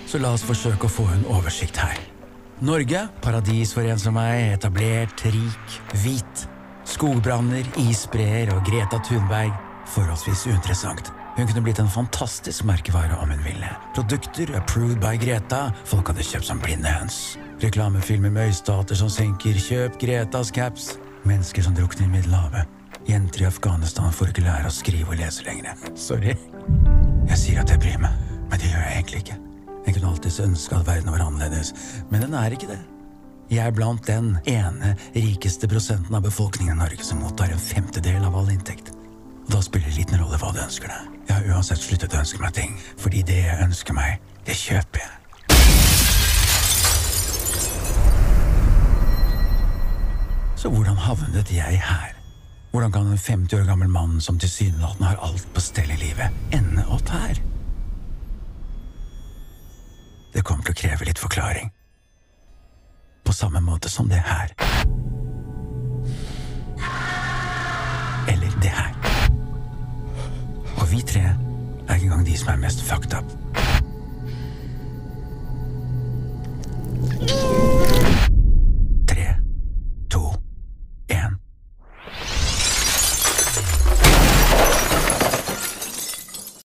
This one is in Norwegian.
Så la oss forsøke å få en oversikt her. Norge, paradis for en som meg, etablert, rik, hvit. Skogbranner, isbreer og Greta Thunberg, forholdsvis uinteressant. Hun kunne blitt en fantastisk merkevare om hun ville. Produkter approved by Greta, folk hadde kjøpt som blinde høns. Reklamefilmer med øystater som senker, kjøp Gretas caps. Mennesker som drukner i Middelhavet. Jenter i Afghanistan får ikke lære å skrive og lese lenger. Sorry. Jeg sier at jeg bryr meg, men det gjør jeg egentlig ikke. Jeg kunne alltid ønske at verden var annerledes, men den er ikke det. Jeg er blant den ene rikeste prosenten av befolkningen i Norge som mottar en 1/5 av all inntekt. Og da spiller det liten rolle hva du ønsker deg. Jeg har uansett sluttet å ønske meg ting, fordi det jeg ønsker meg, det kjøper jeg. Så hvordan havnet jeg her? Hvordan kan en 50 år gammel mann som tilsynelatende har alt på stell i livet, ende opp her? Det kommer til å kreve litt forklaring. På samme måte som det her. Eller det her. Og vi tre er ikke engang de som er mest fucked up.